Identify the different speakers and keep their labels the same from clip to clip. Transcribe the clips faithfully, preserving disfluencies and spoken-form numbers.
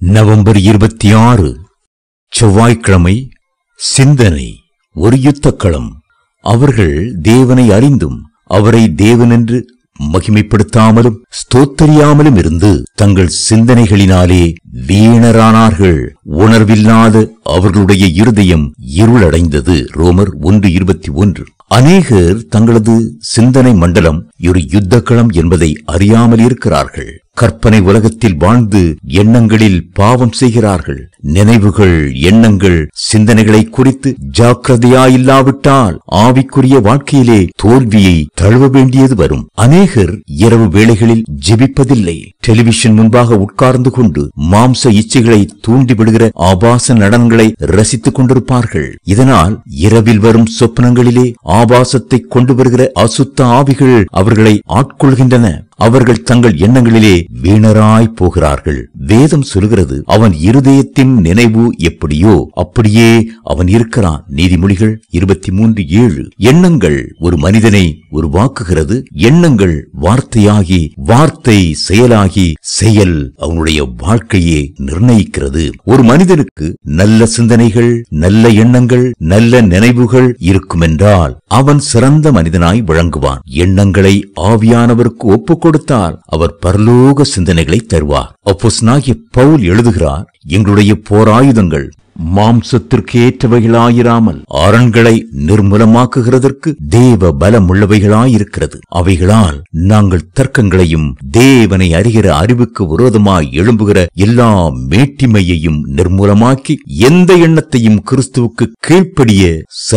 Speaker 1: November இருபத்தி ஆறு செவ்வாய்க்கிழமை. சிந்தனை. ஒரு யுத்தக்களம். அவர்கள் தேவனை அறிந்தும் அவரை தேவனென்று மகிமைப்படுத்தாமலும் ஸ்தோத்தரியாமலும் இருந்து தங்கள் சிந்தனைகளினாலே வீணரானார்கள். உணர்வில்லாத அவர்களுடைய இருதயம் இருளடைந்தது. ரோமர் ஒன்று இருபத்தி ஒன்று. அநேகர் தங்களது சிந்தனை மண்டலம் ஒரு யுத்தக்களம் என்பதை அறியாமல் இருக்கிறார்கள். கற்பனை உலகத்தில் வாழ்ந்து எண்ணங்களில் பாவம் செய்கிறார்கள். நினைவுகள், எண்ணங்கள், சிந்தனைகளை குறித்து ஜாக்கிரதையாயில்லாவிட்டால் ஆவிக்குரிய வாழ்க்கையிலே தோல்வியை தழுவ வேண்டியது வரும். அநேகர் இரவு வேளைகளில் ஜெபிப்பதில்லை. டெலிவிஷன் முன்பாக உட்கார்ந்து கொண்டு மாம்ச இச்சைகளை தூண்டிவிடுகிற ஆபாச நடனங்களை ரசித்துக் கொண்டிருப்பார்கள். இதனால் இரவில் வரும் சொப்பனங்களிலே ஆபாசத்தை கொண்டு வருகிற அசுத்த ஆவிகள் அவர்களை ஆட்கொள்கின்றன. அவர்கள் தங்கள் எண்ணங்களிலே வீணராய் போகிறார்கள். வேதம் சொல்கிறது, அவன் இருதயத்தின் நினைவு எப்படியோ அப்படியே அவன் இருக்கிறான். நீதிமொழிகள் இருபத்தி மூன்று ஏழு. எண்ணங்கள் ஒரு மனிதனை உருவாக்குகிறது. எண்ணங்கள் வார்த்தையாகி, வார்த்தை செயலாகி, செயல் அவனுடைய வாழ்க்கையை நிர்ணயிக்கிறது. ஒரு மனிதனுக்கு நல்ல சிந்தனைகள், நல்ல எண்ணங்கள், நல்ல நினைவுகள் இருக்குமென்றால் அவன் சிறந்த மனிதனாய் விளங்குவான். எண்ணங்களை ஆவியானவருக்கு ஒப்புக் கொடுத்தால் அவர் பரலோக சிந்தனைகளை தருவார். அப்போஸ்தலனாகிய பவுல் எழுதுகிறார், எங்களுடைய போராயுதங்கள் மாம்சத்திற்கு ஏற்றவைகளாயிராமல் அரண்களை நிர்மூலமாக்குகிறதற்கு தேவ பலம் உள்ளவைகளாயிருக்கிறது. அவைகளால் நாங்கள் தர்க்கங்களையும் தேவனை அறிகிற அறிவுக்கு விரோதமாய் எழும்புகிற எல்லா மேட்டிமையையும் நிர்மூலமாக்கி எந்த எண்ணத்தையும் கிறிஸ்துவுக்கு கீழ்ப்படிய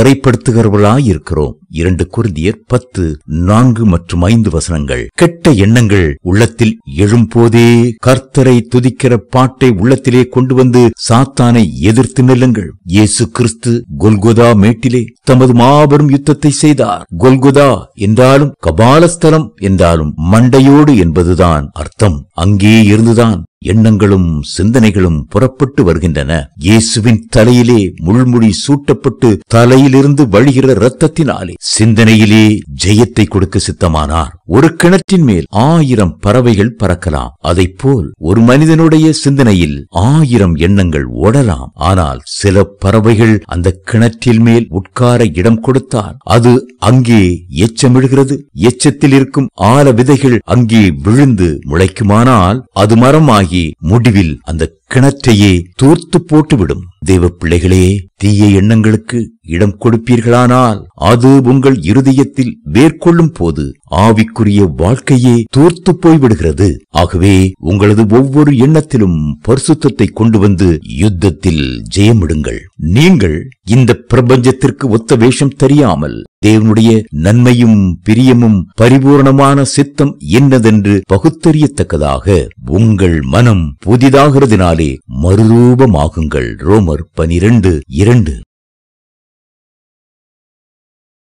Speaker 1: சிறைப்படுத்துகிறவர்களாயிருக்கிறோம். இரண்டு கொரிந்தியர் பத்து நான்கு மற்றும் ஐந்து வசனங்கள். கெட்ட எண்ணங்கள் உள்ளத்தில் எழும்போதே கர்த்தரை துதிக்கிற பாட்டை உள்ளத்திலே கொண்டு வந்து சாத்தானை எதிர்த்து நில்லுங்கள். இயேசு கிறிஸ்து கொல்கொதா மேட்டிலே தமது மாபெரும் யுத்தத்தை செய்தார். கொல்கொதா என்றாலும் கபாலஸ்தலம் என்றாலும் மண்டையோடு என்பதுதான் அர்த்தம். அங்கே இருந்துதான் எண்ணங்களும் சிந்தனைகளும் புறப்பட்டு வருகின்றன. இயேசுவின் தலையிலே முள்முடி சூட்டப்பட்டு தலையிலிருந்து வழிகிற இரத்தத்தினாலே சிந்தனையிலே ஜெயத்தை கொடுக்க சித்தமானார். ஒரு கிணற்றின் மேல் ஆயிரம் பறவைகள் பறக்கலாம். அதைப் போல் ஒரு மனிதனுடைய சிந்தனையில் ஆயிரம் எண்ணங்கள் ஓடலாம். ஆனால் சில பறவைகள் அந்த கிணற்றில் மேல் உட்கார இடம் கொடுத்தால் அது அங்கே எச்சமிடுகிறது. எச்சத்தில் இருக்கும் ஆல விதைகள் அங்கே விழுந்து முளைக்குமானால் அது மரமாகி முடிவில் அந்த கிணற்றையே தூர்த்து போட்டுவிடும். தேவ பிள்ளைகளே, தீய எண்ணங்களுக்கு இடம் கொடுப்பீர்களானால் அது உங்கள் இருதயத்தில் வேர்கொள்ளும் போது ஆவிக்குரிய வாழ்க்கையே தூர்த்து போய்விடுகிறது. ஆகவே உங்களது ஒவ்வொரு எண்ணத்திலும் பரிசுத்தத்தை கொண்டு வந்து யுத்தத்தில் ஜெயமிடுங்கள். நீங்கள் இந்த பிரபஞ்சத்திற்கு ஒத்த வேஷம் தெரியாமல் தேவனுடைய நன்மையும் பிரியமும் பரிபூர்ணமான சித்தம் என்னதென்று பகுத்தறியத்தக்கதாக உங்கள் மனம் புதிதாகிறதினாலே மறுரூபமாகுங்கள். ரோமர் பனிரெண்டு இரண்டு.